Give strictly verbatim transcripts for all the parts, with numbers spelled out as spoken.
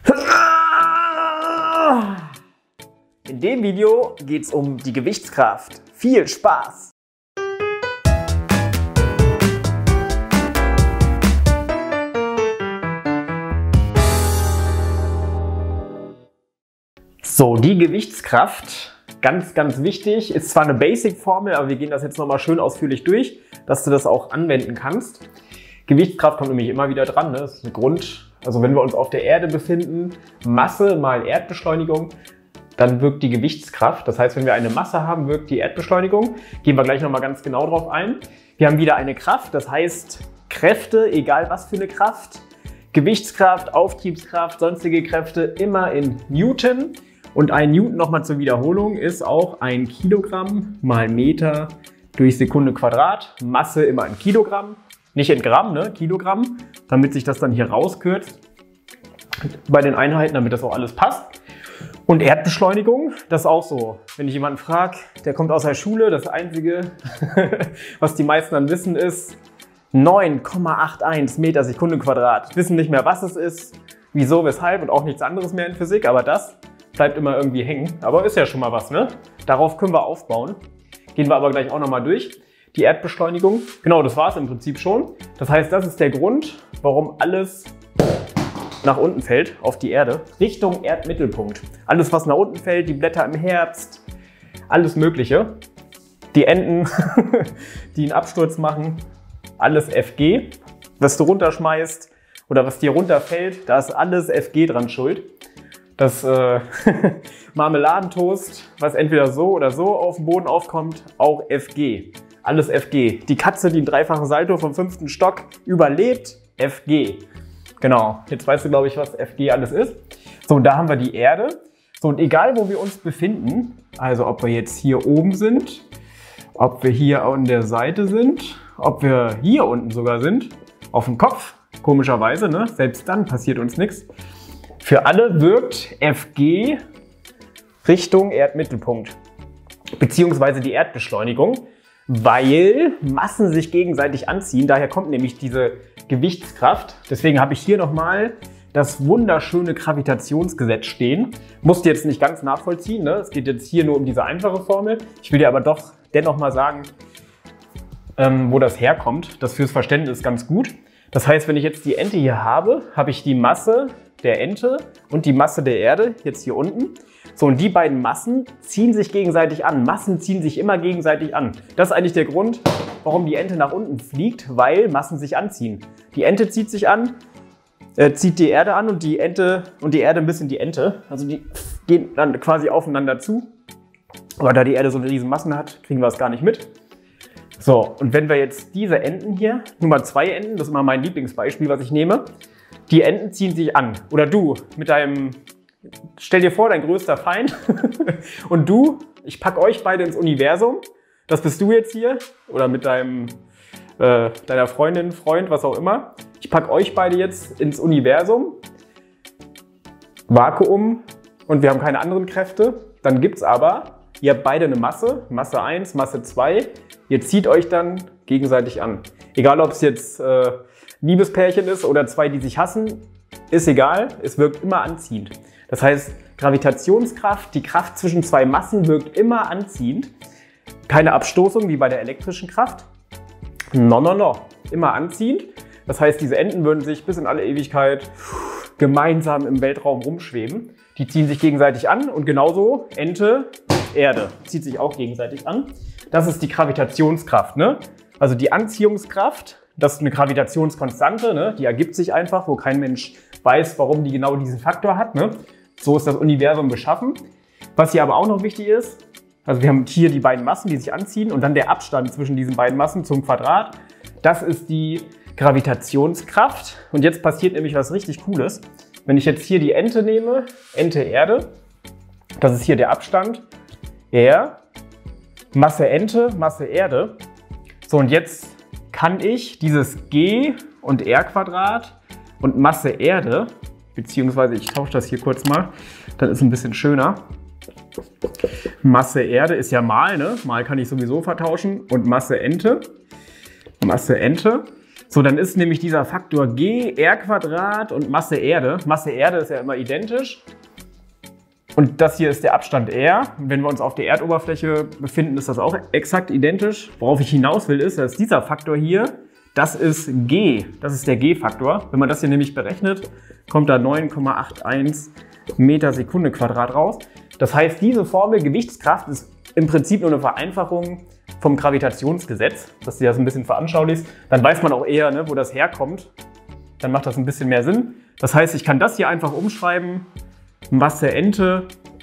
In dem Video geht es um die Gewichtskraft. Viel Spaß! So, die Gewichtskraft, ganz, ganz wichtig, ist zwar eine Basic-Formel, aber wir gehen das jetzt nochmal schön ausführlich durch, dass du das auch anwenden kannst. Gewichtskraft kommt nämlich immer wieder dran, ne? Das ist ein Grund. Also wenn wir uns auf der Erde befinden, Masse mal Erdbeschleunigung, dann wirkt die Gewichtskraft. Das heißt, wenn wir eine Masse haben, wirkt die Erdbeschleunigung. Gehen wir gleich nochmal ganz genau drauf ein. Wir haben wieder eine Kraft, das heißt Kräfte, egal was für eine Kraft. Gewichtskraft, Auftriebskraft, sonstige Kräfte immer in Newton. Und ein Newton, nochmal zur Wiederholung, ist auch ein Kilogramm mal Meter durch Sekunde Quadrat. Masse immer in Kilogramm, nicht in Gramm, ne? Kilogramm, damit sich das dann hier rauskürzt bei den Einheiten, damit das auch alles passt. Und Erdbeschleunigung, das ist auch so. Wenn ich jemanden frage, der kommt aus der Schule, das Einzige, was die meisten dann wissen, ist neun Komma einundachtzig Meter Sekunde Quadrat. Wissen nicht mehr, was es ist, wieso, weshalb und auch nichts anderes mehr in Physik, aber das bleibt immer irgendwie hängen. Aber ist ja schon mal was, ne? Darauf können wir aufbauen. Gehen wir aber gleich auch nochmal durch. Die Erdbeschleunigung, genau, das war es im Prinzip schon. Das heißt, das ist der Grund, warum alles nach unten fällt, auf die Erde, Richtung Erdmittelpunkt. Alles, was nach unten fällt, die Blätter im Herbst, alles Mögliche. Die Enten, die einen Absturz machen, alles F G. Was du runterschmeißt oder was dir runterfällt, da ist alles F G dran schuld. Das äh, Marmeladentoast, was entweder so oder so auf dem Boden aufkommt, auch F G. Alles F G. Die Katze, die einen dreifachen Salto vom fünften Stock überlebt, F G. Genau, jetzt weißt du, glaube ich, was F G alles ist. So, und da haben wir die Erde. So, und egal, wo wir uns befinden, also ob wir jetzt hier oben sind, ob wir hier an der Seite sind, ob wir hier unten sogar sind, auf dem Kopf, komischerweise, ne? Selbst dann passiert uns nichts. Für alle wirkt F G Richtung Erdmittelpunkt, beziehungsweise die Erdbeschleunigung, weil Massen sich gegenseitig anziehen. Daher kommt nämlich diese Gewichtskraft. Deswegen habe ich hier nochmal das wunderschöne Gravitationsgesetz stehen. Musst du jetzt nicht ganz nachvollziehen, ne? Es geht jetzt hier nur um diese einfache Formel. Ich will dir aber doch dennoch mal sagen, ähm, wo das herkommt. Das fürs Verständnis ist ganz gut. Das heißt, wenn ich jetzt die Ente hier habe, habe ich die Masse der Ente und die Masse der Erde jetzt hier unten. So, und die beiden Massen ziehen sich gegenseitig an. Massen ziehen sich immer gegenseitig an. Das ist eigentlich der Grund, warum die Ente nach unten fliegt, weil Massen sich anziehen. Die Ente zieht sich an, äh, zieht die Erde an und die Ente und die Erde ein bisschen die Ente. Also die gehen dann quasi aufeinander zu. Aber da die Erde so eine riesen Massen hat, kriegen wir es gar nicht mit. So, und wenn wir jetzt diese Enten hier, nur mal zwei Enten, das ist immer mein Lieblingsbeispiel, was ich nehme. Die Enten ziehen sich an. Oder du mit deinem, stell dir vor, dein größter Feind. Und du, ich packe euch beide ins Universum. Das bist du jetzt hier. Oder mit deinem, äh, deiner Freundin, Freund, was auch immer. Ich packe euch beide jetzt ins Universum. Vakuum. Und wir haben keine anderen Kräfte. Dann gibt es aber, ihr habt beide eine Masse. Masse eins, Masse zwei. Ihr zieht euch dann gegenseitig an. Egal, ob es jetzt äh, Liebespärchen ist oder zwei, die sich hassen, ist egal, es wirkt immer anziehend. Das heißt, Gravitationskraft, die Kraft zwischen zwei Massen wirkt immer anziehend. Keine Abstoßung wie bei der elektrischen Kraft. No, no, no. Immer anziehend. Das heißt, diese Enten würden sich bis in alle Ewigkeit gemeinsam im Weltraum rumschweben. Die ziehen sich gegenseitig an und genauso Ente, Erde, zieht sich auch gegenseitig an. Das ist die Gravitationskraft, ne? Also die Anziehungskraft. Das ist eine Gravitationskonstante, ne? Die ergibt sich einfach, wo kein Mensch weiß, warum die genau diesen Faktor hat. Ne? So ist das Universum beschaffen. Was hier aber auch noch wichtig ist, also wir haben hier die beiden Massen, die sich anziehen und dann der Abstand zwischen diesen beiden Massen zum Quadrat. Das ist die Gravitationskraft. Und jetzt passiert nämlich was richtig Cooles. Wenn ich jetzt hier die Ente nehme, Ente Erde, das ist hier der Abstand, R, Masse Ente, Masse Erde. So, und jetzt kann ich dieses G und R Quadrat und Masse Erde, beziehungsweise ich tausche das hier kurz mal, dann ist es ein bisschen schöner. Masse Erde ist ja mal, ne? Mal kann ich sowieso vertauschen und Masse Ente, Masse Ente. So, dann ist nämlich dieser Faktor G, R Quadrat und Masse Erde. Masse Erde ist ja immer identisch. Und das hier ist der Abstand R. Wenn wir uns auf der Erdoberfläche befinden, ist das auch exakt identisch. Worauf ich hinaus will, ist, dass dieser Faktor hier, das ist G. Das ist der G-Faktor. Wenn man das hier nämlich berechnet, kommt da neun Komma einundachtzig Meter Sekunde Quadrat raus. Das heißt, diese Formel Gewichtskraft ist im Prinzip nur eine Vereinfachung vom Gravitationsgesetz, dass du das ein bisschen veranschaulichst. Dann weiß man auch eher, ne, wo das herkommt. Dann macht das ein bisschen mehr Sinn. Das heißt, ich kann das hier einfach umschreiben. Masse Ente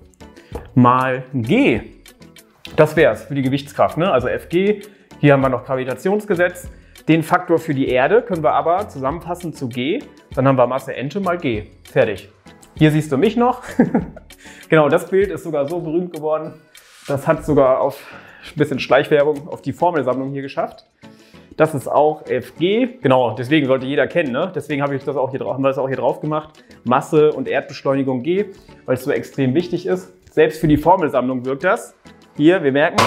mal G. Das wäre es für die Gewichtskraft, ne? Also F G. Hier haben wir noch Gravitationsgesetz. Den Faktor für die Erde können wir aber zusammenfassen zu G. Dann haben wir Masse Ente mal G. Fertig. Hier siehst du mich noch. Genau, das Bild ist sogar so berühmt geworden. Das hat sogar auf ein bisschen Schleichwerbung auf die Formelsammlung hier geschafft. Das ist auch F G. Genau, deswegen sollte jeder kennen, ne? Deswegen habe ich das auch hier drauf, haben wir das auch hier drauf gemacht. Masse und Erdbeschleunigung G, weil es so extrem wichtig ist. Selbst für die Formelsammlung wirkt das. Hier, wir merken,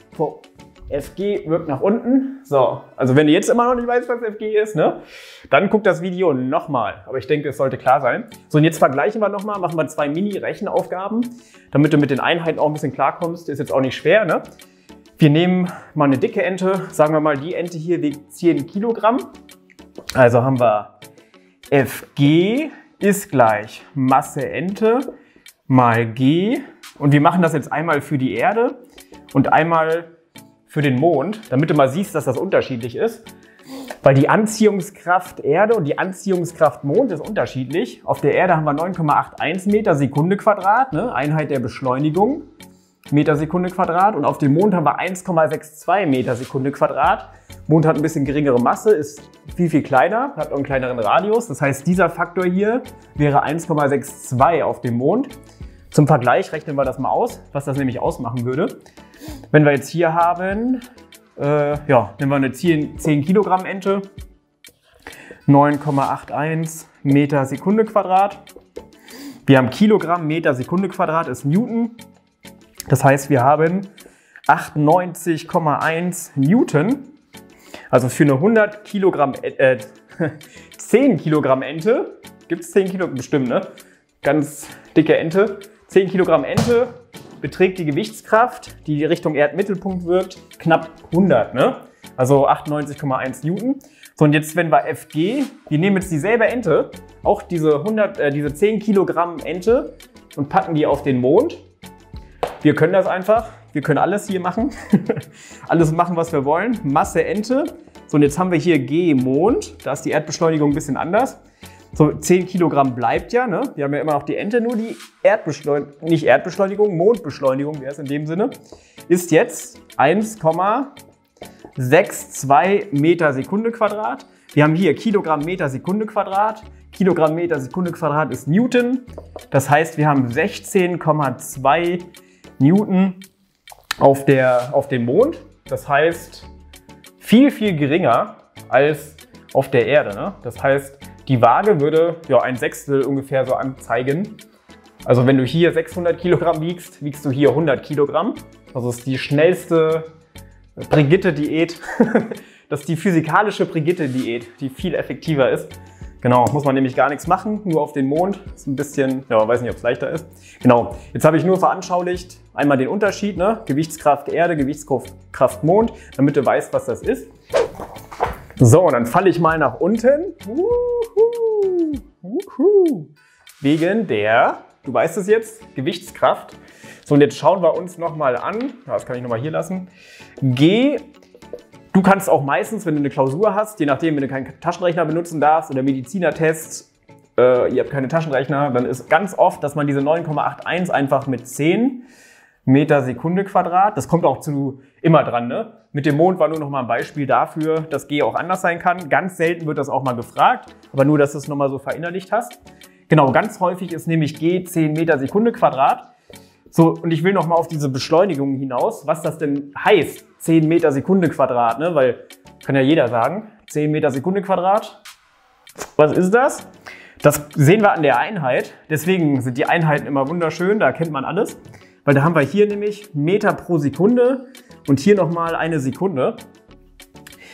F G wirkt nach unten. So, also wenn du jetzt immer noch nicht weißt, was F G ist, ne, dann guck das Video nochmal. Aber ich denke, es sollte klar sein. So, und jetzt vergleichen wir nochmal, machen wir zwei Mini-Rechenaufgaben, damit du mit den Einheiten auch ein bisschen klarkommst. Ist jetzt auch nicht schwer, ne? Wir nehmen mal eine dicke Ente, sagen wir mal, die Ente hier wiegt zehn Kilogramm. Also haben wir F G ist gleich Masse Ente mal G. Und wir machen das jetzt einmal für die Erde und einmal für den Mond, damit du mal siehst, dass das unterschiedlich ist. Weil die Anziehungskraft Erde und die Anziehungskraft Mond ist unterschiedlich. Auf der Erde haben wir neun Komma einundachtzig Meter Sekunde Quadrat, ne? Einheit der Beschleunigung. Meter Sekunde Quadrat, und auf dem Mond haben wir eins Komma zweiundsechzig Meter Sekunde Quadrat. Mond hat ein bisschen geringere Masse, ist viel, viel kleiner, hat auch einen kleineren Radius. Das heißt, dieser Faktor hier wäre eins Komma zweiundsechzig auf dem Mond. Zum Vergleich rechnen wir das mal aus, was das nämlich ausmachen würde. Wenn wir jetzt hier haben, äh, ja, nehmen wir eine zehn Kilogramm Ente, neun Komma einundachtzig Meter Sekunde Quadrat. Wir haben Kilogramm, Meter Sekunde Quadrat ist Newton. Das heißt, wir haben achtundneunzig Komma eins Newton. Also für eine hundert Kilogramm, äh, zehn Kilogramm Ente, gibt es zehn Kilogramm, bestimmt, ne? Ganz dicke Ente. zehn Kilogramm Ente beträgt die Gewichtskraft, die Richtung Erdmittelpunkt wirkt, knapp hundert, ne? Also achtundneunzig Komma eins Newton. So, und jetzt, wenn wir F G, wir nehmen jetzt dieselbe Ente, auch diese, hundert, äh, diese zehn Kilogramm Ente, und packen die auf den Mond. Wir können das einfach, wir können alles hier machen, alles machen, was wir wollen. Masse Ente. So, und jetzt haben wir hier G Mond, da ist die Erdbeschleunigung ein bisschen anders. So, zehn Kilogramm bleibt ja, ne? Wir haben ja immer noch die Ente, nur die Erdbeschleunigung, nicht Erdbeschleunigung, Mondbeschleunigung wäre es in dem Sinne, ist jetzt eins Komma zweiundsechzig Meter Sekunde Quadrat. Wir haben hier Kilogramm Meter Sekunde Quadrat. Kilogramm Meter Sekunde Quadrat ist Newton. Das heißt, wir haben sechzehn Komma zwei Newton auf, der, auf dem Mond. Das heißt, viel, viel geringer als auf der Erde, ne? Das heißt, die Waage würde ja ein Sechstel ungefähr so anzeigen. Also wenn du hier sechshundert Kilogramm wiegst, wiegst du hier hundert Kilogramm. Also ist die schnellste Brigitte-Diät. Das ist die physikalische Brigitte-Diät, die viel effektiver ist. Genau, muss man nämlich gar nichts machen, nur auf den Mond. Ist ein bisschen, ja, weiß nicht, ob es leichter ist. Genau, jetzt habe ich nur veranschaulicht, einmal den Unterschied, ne? Gewichtskraft Erde, Gewichtskraft Mond, damit du weißt, was das ist. So, und dann falle ich mal nach unten. Uhu, uhu. Wegen der, du weißt es jetzt, Gewichtskraft. So, und jetzt schauen wir uns nochmal an, ja, das kann ich nochmal hier lassen. G. Du kannst auch meistens, wenn du eine Klausur hast, je nachdem, wenn du keinen Taschenrechner benutzen darfst oder Medizinertest, äh, ihr habt keine Taschenrechner, dann ist ganz oft, dass man diese neun Komma einundachtzig einfach mit zehn Meter Sekunde Quadrat, das kommt auch zu immer dran, ne? Mit dem Mond war nur noch mal ein Beispiel dafür, dass G auch anders sein kann. Ganz selten wird das auch mal gefragt, aber nur, dass du es nochmal so verinnerlicht hast. Genau, ganz häufig ist nämlich G zehn Meter Sekunde Quadrat. So, und ich will noch mal auf diese Beschleunigung hinaus, was das denn heißt, zehn Meter Sekunde Quadrat, ne? Weil, kann ja jeder sagen, zehn Meter Sekunde Quadrat, was ist das? Das sehen wir an der Einheit, deswegen sind die Einheiten immer wunderschön, da kennt man alles. Weil da haben wir hier nämlich Meter pro Sekunde und hier nochmal eine Sekunde.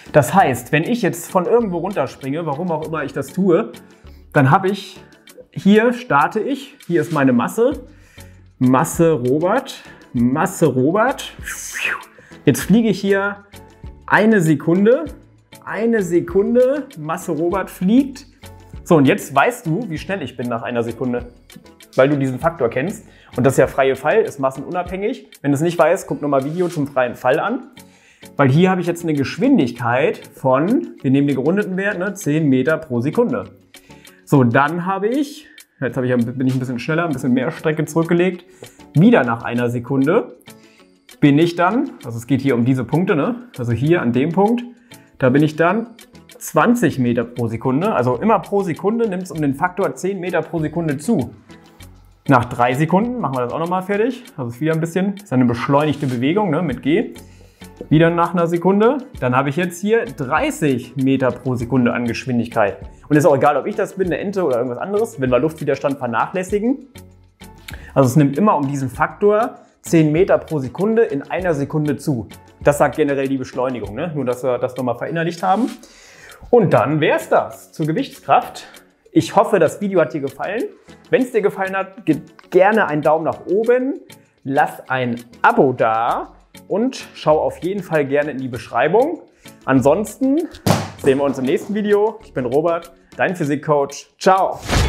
Das heißt, wenn ich jetzt von irgendwo runterspringe, warum auch immer ich das tue, dann habe ich, hier starte ich, hier ist meine Masse, Masse Robert, Masse Robert. Jetzt fliege ich hier eine Sekunde, eine Sekunde, Masse Robert fliegt. So, und jetzt weißt du, wie schnell ich bin nach einer Sekunde, weil du diesen Faktor kennst. Und das ist ja freie Fall, ist massenunabhängig. Wenn du es nicht weißt, guck nochmal Video zum freien Fall an. Weil hier habe ich jetzt eine Geschwindigkeit von, wir nehmen den gerundeten Wert, ne, zehn Meter pro Sekunde. So, dann habe ich, jetzt habe ich, bin ich ein bisschen schneller, ein bisschen mehr Strecke zurückgelegt. Wieder nach einer Sekunde bin ich dann, also es geht hier um diese Punkte, ne, also hier an dem Punkt, da bin ich dann zwanzig Meter pro Sekunde. Also immer pro Sekunde nimmt es um den Faktor zehn Meter pro Sekunde zu. Nach drei Sekunden machen wir das auch nochmal fertig. Das ist wieder ein bisschen, das ist eine beschleunigte Bewegung, ne, mit G. Wieder nach einer Sekunde. Dann habe ich jetzt hier dreißig Meter pro Sekunde an Geschwindigkeit. Und ist auch egal, ob ich das bin, eine Ente oder irgendwas anderes, wenn wir Luftwiderstand vernachlässigen. Also es nimmt immer um diesen Faktor zehn Meter pro Sekunde in einer Sekunde zu. Das sagt generell die Beschleunigung, ne? Nur dass wir das nochmal verinnerlicht haben. Und dann wäre es das zur Gewichtskraft. Ich hoffe, das Video hat dir gefallen. Wenn es dir gefallen hat, gib gerne einen Daumen nach oben, lass ein Abo da und schau auf jeden Fall gerne in die Beschreibung. Ansonsten sehen wir uns im nächsten Video. Ich bin Robert, dein Physikcoach. Ciao!